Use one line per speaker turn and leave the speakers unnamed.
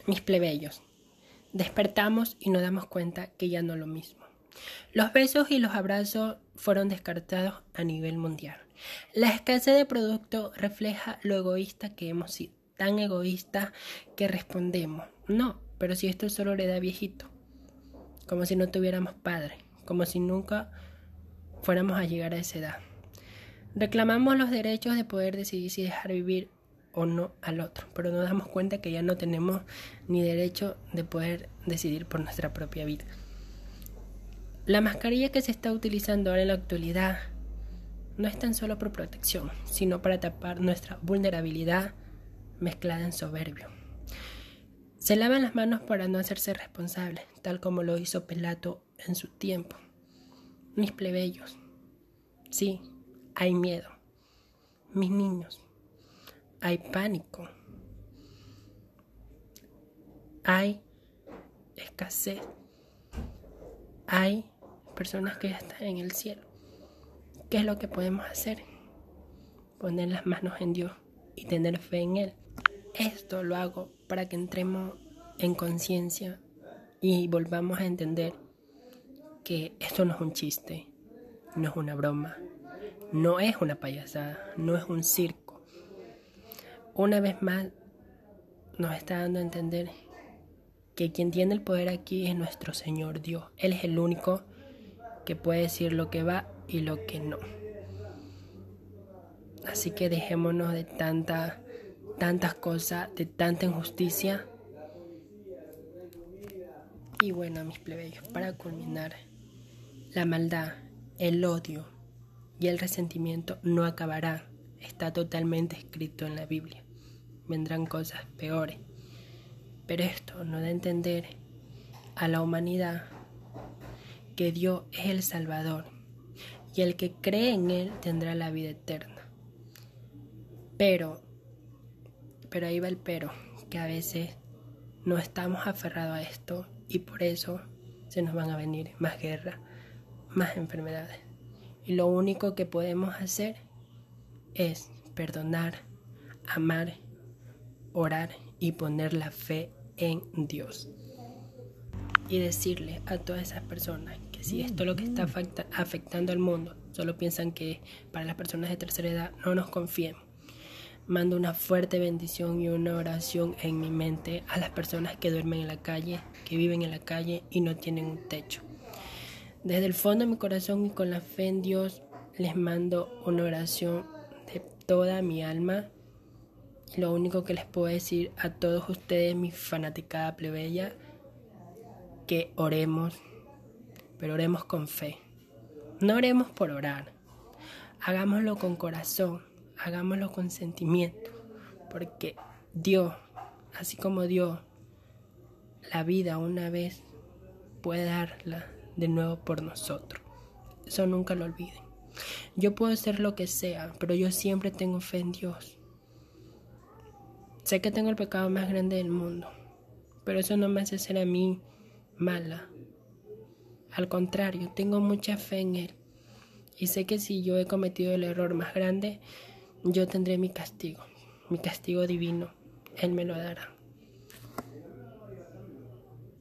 Mis plebeyos, despertamos y nos damos cuenta que ya no es lo mismo. Los besos y los abrazos fueron descartados a nivel mundial. La escasez de producto refleja lo egoísta que hemos sido, tan egoísta que respondemos, no, pero si esto solo le da viejito, como si no tuviéramos padre, como si nunca fuéramos a llegar a esa edad. Reclamamos los derechos de poder decidir si dejar vivir o no al otro, pero nos damos cuenta que ya no tenemos ni derecho de poder decidir por nuestra propia vida. La mascarilla que se está utilizando ahora en la actualidad no es tan solo por protección, sino para tapar nuestra vulnerabilidad mezclada en soberbio. Se lavan las manos para no hacerse responsables, tal como lo hizo Pilato en su tiempo. Mis plebeyos, sí, hay miedo. Mis niños, hay pánico. Hay escasez. Hay personas que ya están en el cielo. ¿Qué es lo que podemos hacer? Poner las manos en Dios y tener fe en Él. Esto lo hago para que entremos en conciencia y volvamos a entender que esto no es un chiste, no es una broma, no es una payasada, no es un circo. Una vez más nos está dando a entender que quien tiene el poder aquí es nuestro Señor Dios. Él es el único que puede decir lo que va y lo que no. Así que dejémonos de tantas cosas, de tanta injusticia. Y bueno, mis plebeyos, para culminar, la maldad, el odio y el resentimiento no acabarán. Está totalmente escrito en la Biblia. Vendrán cosas peores. Pero esto nos da a entender a la humanidad que Dios es el Salvador y el que cree en Él tendrá la vida eterna. Pero ahí va el pero, que a veces no estamos aferrados a esto y por eso se nos van a venir más guerras, más enfermedades. Y lo único que podemos hacer es perdonar, amar, orar y poner la fe en Dios. Y decirle a todas esas personas que si esto es lo que está afectando al mundo, solo piensan que para las personas de tercera edad, no nos confiemos. Mando una fuerte bendición y una oración en mi mente a las personas que duermen en la calle, que viven en la calle y no tienen un techo. Desde el fondo de mi corazón y con la fe en Dios, les mando una oración de toda mi alma. Y lo único que les puedo decir a todos ustedes, mi fanaticada plebeya, que oremos, pero oremos con fe. No oremos por orar. Hagámoslo con corazón, hagámoslo con sentimiento, porque Dios, así como Dios la vida una vez, puede darla de nuevo por nosotros. Eso nunca lo olviden. Yo puedo ser lo que sea, pero yo siempre tengo fe en Dios. Sé que tengo el pecado más grande del mundo, pero eso no me hace ser a mí mala. Al contrario, tengo mucha fe en Él. Y sé que si yo he cometido el error más grande, yo tendré mi castigo divino. Él me lo dará.